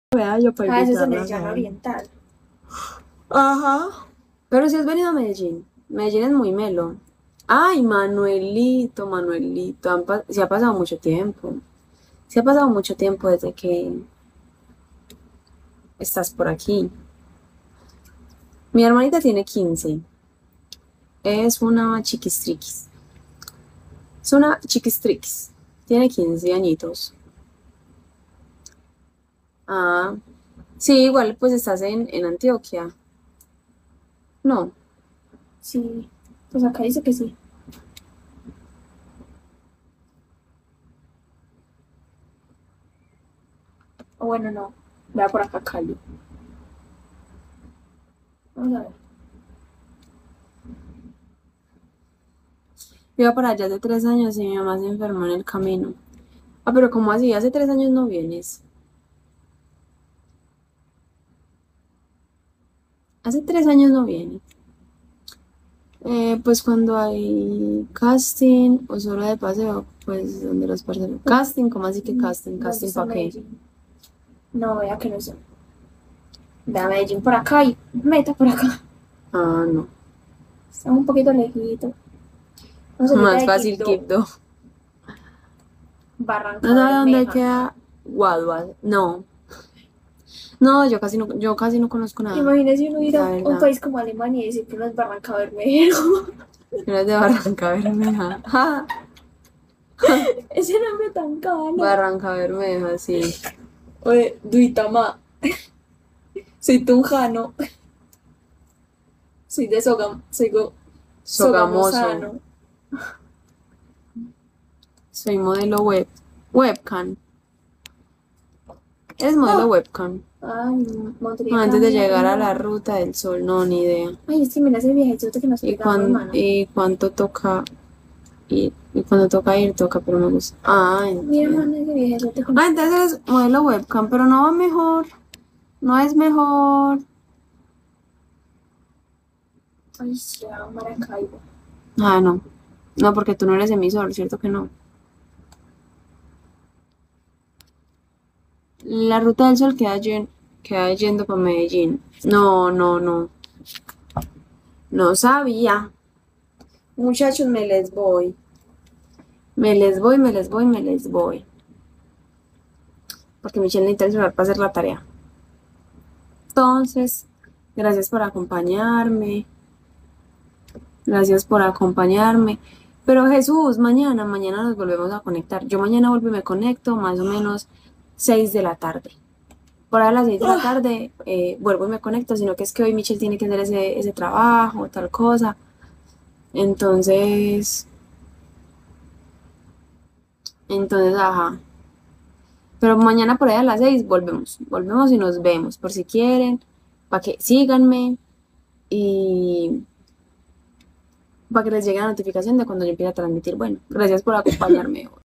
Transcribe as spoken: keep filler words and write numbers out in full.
Vea, yo para Ah, eso es en invitarla, el llano ¿sabes? oriental. Ajá. Pero si has venido a Medellín. Medellín es muy melo. Ay, Manuelito, Manuelito. han pa- se ha pasado mucho tiempo. Se ha pasado mucho tiempo desde que estás por aquí. Mi hermanita tiene quince. Es una chiquistriquis. Es una chiquistriquis. Tiene quince añitos. Ah, sí, igual pues estás en, en Antioquia. No. Sí, pues acá dice que sí. O bueno, no. Vea por acá Cali. Vamos a ver. Iba para allá hace tres años y mi mamá se enfermó en el camino. Ah, pero ¿cómo así? Hace tres años no vienes. Hace tres años no vienes. Eh, pues cuando hay casting o solo de paseo, pues donde los parceros. Casting, ¿cómo así que casting? ¿Dónde ¿Casting está para qué? Medellín? No, vea que no sé. Vea Medellín por acá y meta por acá. Ah, no. Está un poquito lejito. Vamos a Más de fácil Quibdó, Quibdó. Barranca ¿No sabe dónde Bermeja. queda Guaduas? No. No, yo casi no, yo casi no conozco nada, Imagínese uno ir a la un, a un verdad. país como Alemania y decir que no es Barranca Bermeja. Eres de Barranca Bermeja. Ja, Ese nombre tan caro. Barranca Bermeja, sí. Oye, Duitama. Soy tunjano. Soy de Sogam. Soy go, Sogamoso. sogamosano. Soy modelo web. Webcam. Es modelo Ah, webcam. ay, No, Montería queda antes de muy llegar a la arriba. ruta del sol, no, ni idea. Ay, es que mira ese viajecito que nos ¿Y, pegamos, cuán, mano. y cuánto toca ir? Y cuando toca ir, toca, pero me gusta. Ah, Mira, entiendo. mano, ese viajecito que Ah, nos pegamos. entonces es modelo webcam, pero no va mejor. No es mejor. Ay, ya, Maracaibo. Ah, no. No, porque tú no eres emisor, ¿cierto que no? La ruta del sol queda, yen- queda yendo para Medellín. No, no, no. No sabía. Muchachos, me les voy. Me les voy, me les voy, me les voy. Porque Michelle necesita el celular para hacer la tarea. Entonces, gracias por acompañarme. Gracias por acompañarme. Pero Jesús, mañana, mañana nos volvemos a conectar. Yo mañana vuelvo y me conecto más o menos seis de la tarde. Por ahí a las seis de la tarde eh, vuelvo y me conecto, sino que es que hoy Michelle tiene que hacer ese, ese trabajo, tal cosa. Entonces, entonces, ajá. Pero mañana por ahí a las seis volvemos. Volvemos y nos vemos, por si quieren, para que síganme y para que les llegue la notificación de cuando yo empiece a transmitir. Bueno, gracias por acompañarme hoy.